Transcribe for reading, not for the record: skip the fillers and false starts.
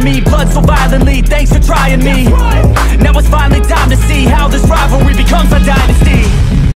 me, blood so violently. Thanks for trying me. Now it's finally